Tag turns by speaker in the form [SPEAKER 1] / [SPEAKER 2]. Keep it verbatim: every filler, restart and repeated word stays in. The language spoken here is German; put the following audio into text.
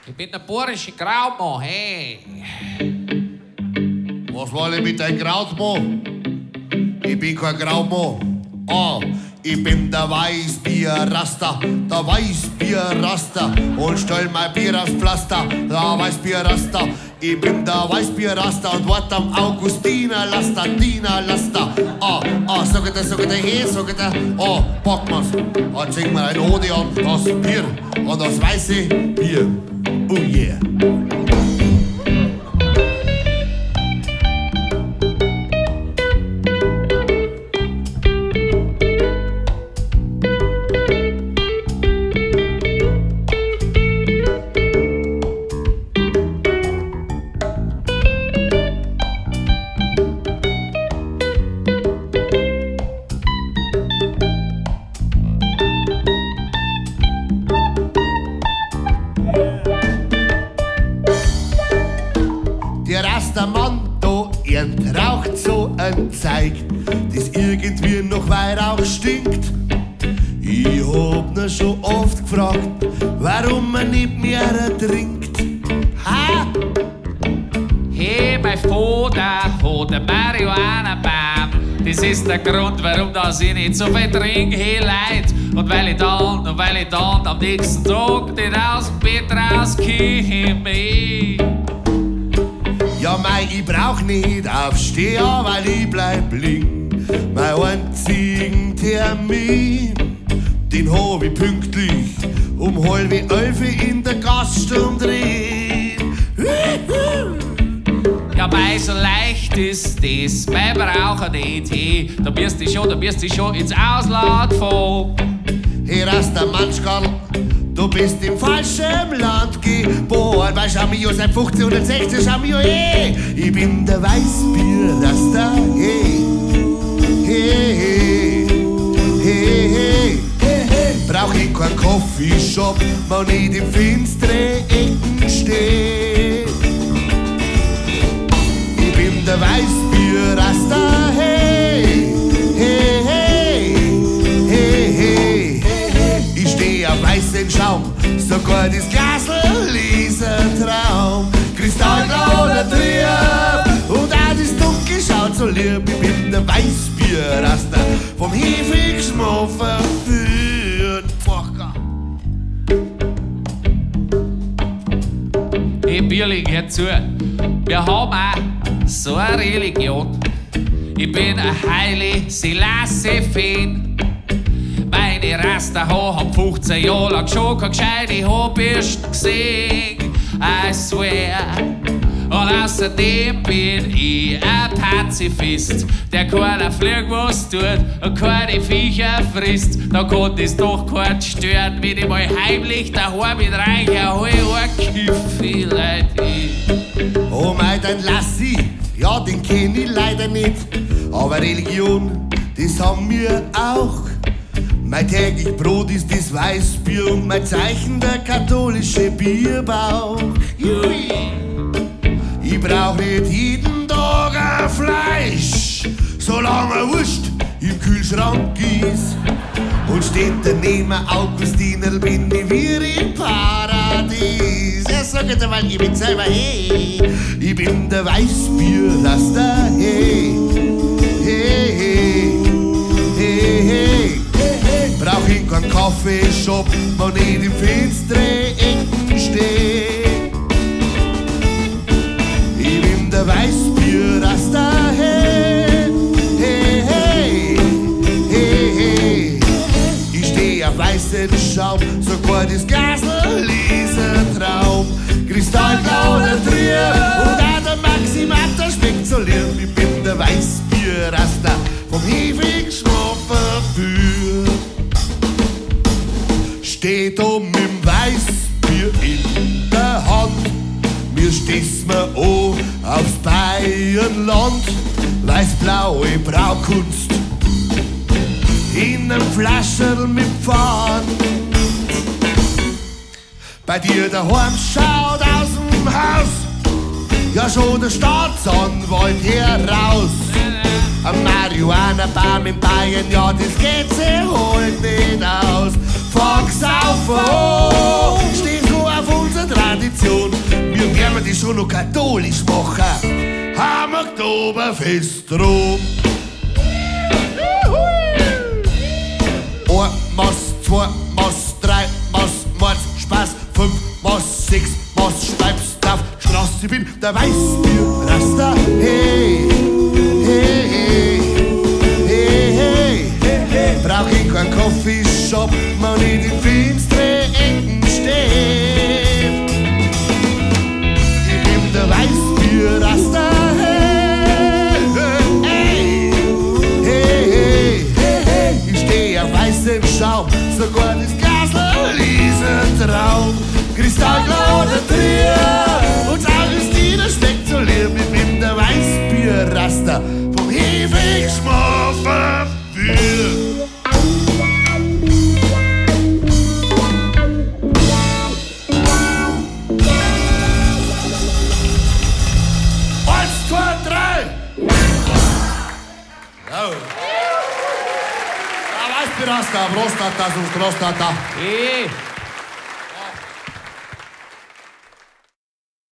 [SPEAKER 1] Ich bin der bayerische Grautmann, hey.
[SPEAKER 2] Was will ich mit deinem Grautmann? Ich bin kein Grautmann. Ah, ich bin der Weißbierraster, der Weißbierraster und stell mein Bier aufs Pflaster, der Weißbierraster. Ich bin der Weißbierraster und wart am Augustiner Laster, Dina Laster. Ah, ah, sag ich dir, sag ich dir, hey, sag ich dir, ah, packen wir's. Ah, zeig mir ein Ode an das Bier, an das weiße Bier. Oh yeah. Der Rastermann da, er raucht so ein Zeug, das irgendwie noch Weihrauch stinkt. Ich hab ihn schon oft gefragt, warum er nicht mehr trinkt. Ha!
[SPEAKER 1] Hey, mein Vater hat einen Marihuana-Baum. Das ist der Grund, warum das ich nicht so viel trinke, hey Leute. Und weil ich dann, und weil ich dann am nächsten Tag nicht aus dem Bett rauskomme.
[SPEAKER 2] Ja, mei, ich brauch nicht aufstehen, weil ich bleib liegen. Mein einzigen Termin, den hab ich pünktlich um halb elf in der Gaststube drin.
[SPEAKER 1] Ja, mei, so leicht ist das, mei, brauch nicht, hey. Da wirst du schon, da wirst du schon ins Ausland fahren.
[SPEAKER 2] Hey, Rastermannschkarl, du bist im falschen Land geboren, weil schau mich ja seit fünfzehnhundertsechzig, schau mich ja eh. Ich bin der Weißbierraster, hey, hey, hey, hey, hey, hey. Brauch ich keinen Coffeeshop, wenn ich in finstere Ecken steh. Ich bin der Weißbierraster, hey, hey, hey, hey, hey. Ich steh auf weißen Schaum, sogar das Glasl ist ein Traum. Kristallblau oder Trier und auch das Dunkel schaut so lieb. Ich bin der Weißbierraster, vom Hefigschmuck verführt. Fucker.
[SPEAKER 1] Hey Bierling, hör zu. Wir haben auch so eine Religion. Ich bin ein Haile Selassie-Fan. Meine Rasterhaare haben fünfzehn Jahre lang schon keine gescheite Haarbürste gesehen. I swear. Und außerdem bin ich ein Pazifist, der keiner Flug was tut und keine Viecher frisst. Da kann das doch keinen stören, wenn ich mal heimlich daheim mit reicher Heu kiffe, Leute.
[SPEAKER 2] Oh mei, dein Lassi, ja, den kenn ich leider nicht. Aber Religion, das haben wir auch. Mein täglich Brot ist das Weißbier und mein Zeichen der katholische Bierbauch. Jui. Ich brauch nicht jeden Tag ein Fleisch, solange ein Wurst im Kühlschrank ist. Und steht daneben ein Augustiner, bin ich wie im Paradies. Ja, sag ich dir, weil ich bin selber, hey, ich bin der Weißbierraster, hey, hey, hey, hey, hey. Brauch ich keinen Kaffeeshop, wenn ich in finstere Ecken steh. Ich bin der Weißbierraster, hey, hey, hey, hey, hey. Ich steh auf weißen Schaum, sogar das Glasl ist ein Traum. Kristallblau der Trier und auch der Maximator schmeckt so lieb. Ich bin der Weißbierraster, vom ewigen Schmuck verführt. Steht um im Weißbier in der Hand, mir stehst mir an aufs Bayernland. Weiß-blaue Braukunst in nem Flascherl mit Pfand. Bei dir daheim schaut aus dem Haus ja schon der Staatsanwalt heraus. Ein Marihuana-Baum in Bayern, ja, das geht sich halt nicht aus. Fang's auf, oh, stehst du auf unser Traum. Tradition. Wir werden die schon noch katholisch machen. Am Oktoberfest rum. Ein Mass, zwei Mass, drei Mass, Mords, Spaß, fünf Mass, sechs Mass, Schweibstaff, Straße, ich bin der Weißbier-Raster. Hey, hey, hey, hey, hey, hey. Brauch ich keinen Coffeeshop, man nicht in finstere Ecken steht. Ich bin der Weißbier-Raster. Weißem Schaum, sogar das Glasl ist ein Traum. Kristallklar oder Trier und Augustiner schmeckt so lieb. Ich bin der Weißbierraster vom Hefegeschmack verführt. Eins, zwei, drei! Oh. Weißbierraster, Prostata, Prostata.
[SPEAKER 1] Hey.